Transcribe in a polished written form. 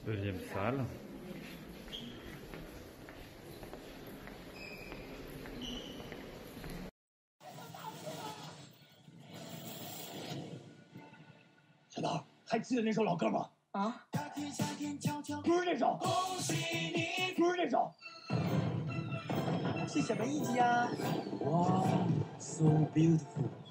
Deuxième salle. 小刀，还记得那首老歌吗？ 啊？ 不是这首，恭喜你，不是这首， 是什么意思呀？ 哇，so beautiful。